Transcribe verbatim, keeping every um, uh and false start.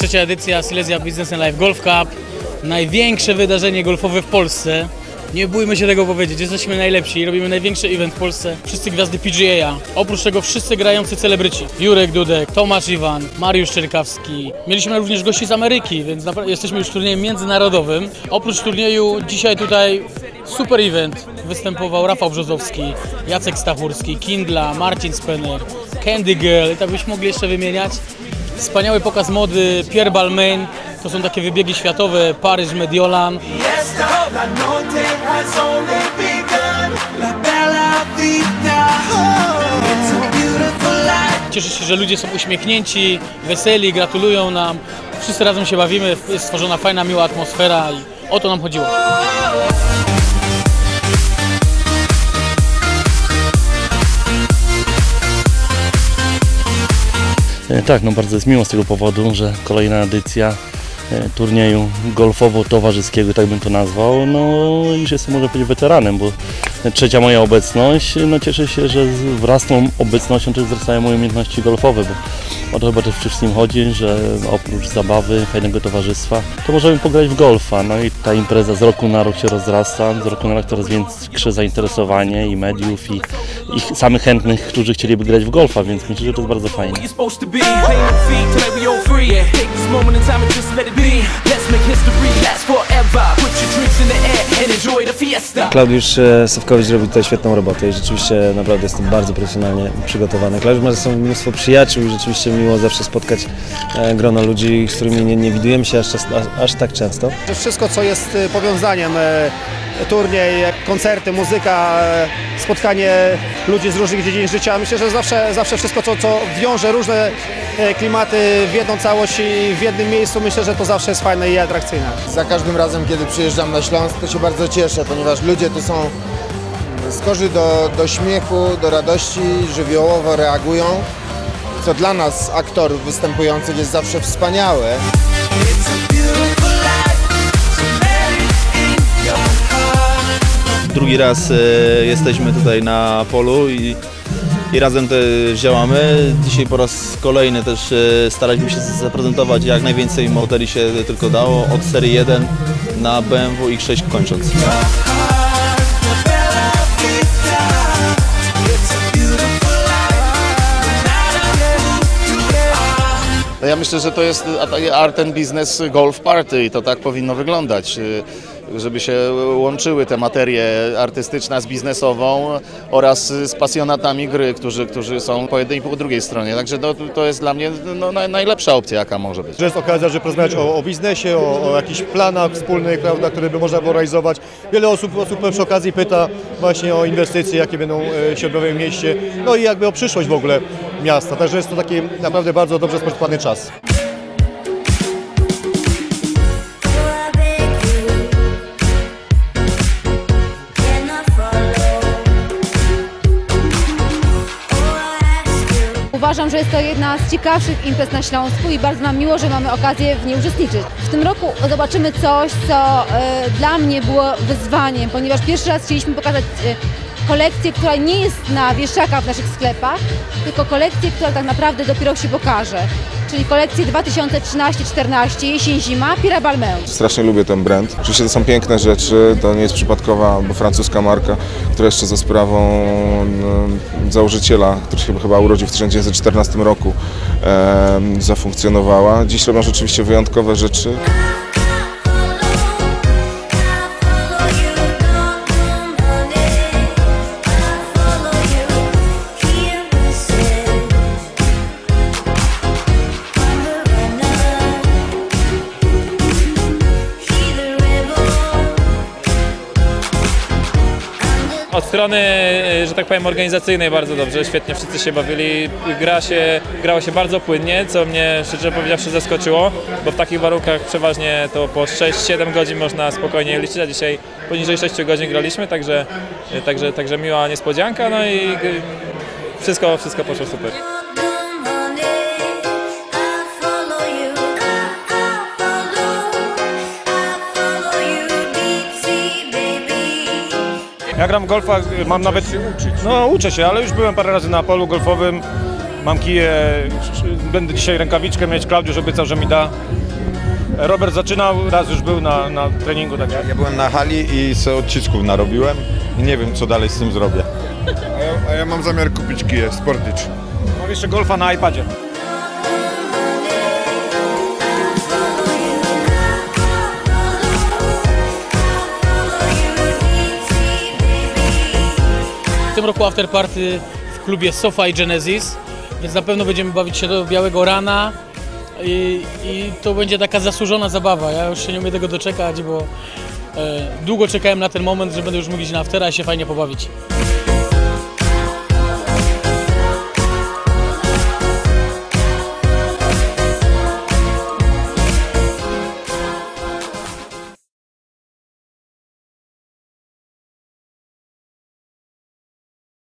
trzecia edycja Silesia Business and Life Golf Cup. Największe wydarzenie golfowe w Polsce. Nie bójmy się tego powiedzieć, jesteśmy najlepsi, robimy największy event w Polsce. Wszyscy gwiazdy P G A, oprócz tego wszyscy grający celebryci. Jurek Dudek, Tomasz Iwan, Mariusz Czerkawski. Mieliśmy również gości z Ameryki, więc jesteśmy już turniejem międzynarodowym. Oprócz turnieju dzisiaj tutaj super event. Występował Rafał Brzozowski, Jacek Stachurski, Kindla, Marcin Spener, Candy Girl i tak byśmy mogli jeszcze wymieniać. Wspaniały pokaz mody, Pierre Balmain. To są takie wybiegi światowe, Paryż, Mediolan. Cieszę się, że ludzie są uśmiechnięci, weseli, gratulują nam. Wszyscy razem się bawimy, jest stworzona fajna, miła atmosfera i o to nam chodziło. Tak, no bardzo jest miło z tego powodu, że kolejna edycja turnieju golfowo-towarzyskiego, tak bym to nazwał. No już jestem, może powiedzieć, weteranem, bo trzecia moja obecność. No cieszę się, że wraz z tą obecnością też wzrastają moje umiejętności golfowe, bo o to chyba też wszystkim chodzi, że oprócz zabawy, fajnego towarzystwa, to możemy pograć w golfa. No i ta impreza z roku na rok się rozrasta, z roku na rok coraz większe zainteresowanie i mediów, i, i samych chętnych, którzy chcieliby grać w golfa, więc myślę, że to jest bardzo fajne. Klaudiusz Sawkowicz robi tutaj świetną robotę i rzeczywiście naprawdę jestem bardzo profesjonalnie przygotowany. Klaudiusz ma ze sobą mnóstwo przyjaciół i rzeczywiście miło zawsze spotkać grono ludzi, z którymi nie, nie widujemy się aż, aż, aż tak często. Wszystko, co jest powiązaniem, turniej, koncerty, muzyka, spotkanie ludzi z różnych dziedzin życia, myślę, że zawsze, zawsze wszystko, co, co wiąże różne klimaty w jedną całość i w jednym miejscu, myślę, że to zawsze jest fajne i atrakcyjne. Za każdym razem, kiedy przyjeżdżam na Śląsk, to się bardzo cieszę, ponieważ ludzie tu są skorzy do, do śmiechu, do radości, żywiołowo reagują, co dla nas, aktorów występujących, jest zawsze wspaniałe. Drugi raz e, jesteśmy tutaj na polu i, i razem te działamy. Dzisiaj po raz kolejny też e, staraliśmy się zaprezentować jak najwięcej modeli się tylko dało, od serii jeden na B M W X sześć kończąc. Ja myślę, że to jest art and business golf party i to tak powinno wyglądać, żeby się łączyły te materie artystyczne z biznesową oraz z pasjonatami gry, którzy, którzy są po jednej i po drugiej stronie. Także to, to jest dla mnie no, najlepsza opcja, jaka może być. To jest okazja, żeby porozmawiać o, o biznesie, o, o jakichś planach wspólnych, prawda, które by można było realizować. Wiele osób, osób przy okazji pyta właśnie o inwestycje, jakie będą się odbywały w mieście, no i jakby o przyszłość w ogóle miasta. Także jest to taki naprawdę bardzo dobrze spożytkowany czas. Uważam, że jest to jedna z ciekawszych imprez na Śląsku i bardzo nam miło, że mamy okazję w niej uczestniczyć. W tym roku zobaczymy coś, co y, dla mnie było wyzwaniem, ponieważ pierwszy raz chcieliśmy pokazać y, kolekcję, która nie jest na wieszakach w naszych sklepach, tylko kolekcję, która tak naprawdę dopiero się pokaże. Czyli kolekcję dwa tysiące trzynaście czternaście, jesień-zima, Pierre Balmain. Strasznie lubię ten brand. Oczywiście to są piękne rzeczy, to nie jest przypadkowa, bo francuska marka, która jeszcze za sprawą no, założyciela, który się chyba urodził w tysiąc dziewięćset czternastym roku, e, zafunkcjonowała. Dziś robią rzeczywiście wyjątkowe rzeczy. Od strony, że tak powiem, organizacyjnej bardzo dobrze, świetnie wszyscy się bawili, gra się, grało się bardzo płynnie, co mnie szczerze powiedziawszy zaskoczyło, bo w takich warunkach przeważnie to po sześć siedem godzin można spokojnie liczyć, a dzisiaj poniżej sześciu godzin graliśmy, także, także, także miła niespodzianka, no i wszystko, wszystko poszło super. Ja gram w golfa, mam nawet, no uczę się, ale już byłem parę razy na polu golfowym, mam kije, będę dzisiaj rękawiczkę mieć, Klaudiusz obiecał, że mi da. Robert zaczynał, raz już był na, na treningu. Tak. Ja byłem na hali i sobie odcisków narobiłem i nie wiem, co dalej z tym zrobię. A ja, a ja mam zamiar kupić kije Sportage. Mam jeszcze golfa na iPadzie. W tym roku afterparty w klubie SoFi Genesis, więc na pewno będziemy bawić się do białego rana i, i to będzie taka zasłużona zabawa. Ja już się nie umiem tego doczekać, bo e, długo czekałem na ten moment, że będę już mógł iść na aftera i się fajnie pobawić.